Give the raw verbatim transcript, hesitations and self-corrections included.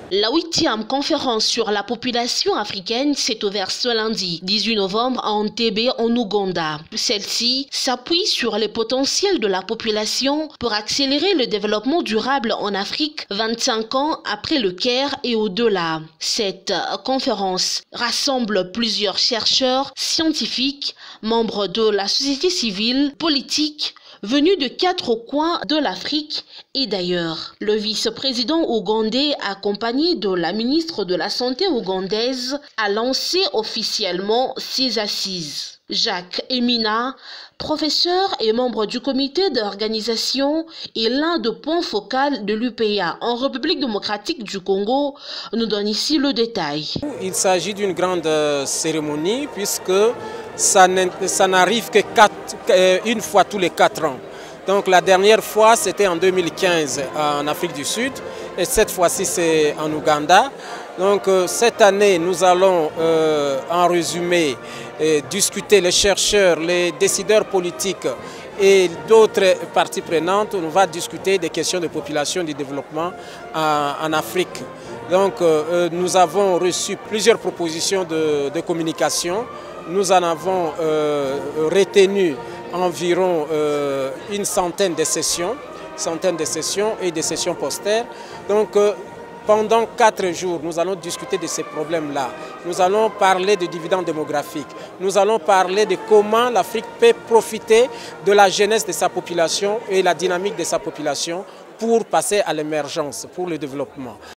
La huitième conférence sur la population africaine s'est ouverte ce lundi dix-huit novembre à Entebbe en Ouganda. Celle-ci s'appuie sur les potentiels de la population pour accélérer le développement durable en Afrique vingt-cinq ans après le Caire et au-delà. Cette conférence rassemble plusieurs chercheurs, scientifiques, membres de la société civile, politiques, venus de quatre coins de l'Afrique et d'ailleurs. Le vice-président ougandais, accompagné de la ministre de la Santé ougandaise, a lancé officiellement ses assises. Jacques Emina, professeur et membre du comité d'organisation, est l'un des points focaux de l'U P A en République démocratique du Congo, nous donne ici le détail. Il s'agit d'une grande cérémonie puisque ça n'arrive que quatre, une fois tous les quatre ans. Donc la dernière fois c'était en deux mille quinze en Afrique du Sud et cette fois-ci c'est en Ouganda. Donc euh, cette année nous allons euh, en résumé euh, discuter, les chercheurs, les décideurs politiques et d'autres parties prenantes. On va discuter des questions de population et de développement en, en Afrique. Donc euh, nous avons reçu plusieurs propositions de, de communication. Nous en avons euh, retenu environ euh, une centaine de sessions, centaine de sessions et des sessions postères. Donc euh, pendant quatre jours, nous allons discuter de ces problèmes-là. Nous allons parler de dividendes démographiques. Nous allons parler de comment l'Afrique peut profiter de la jeunesse de sa population et la dynamique de sa population pour passer à l'émergence, pour le développement.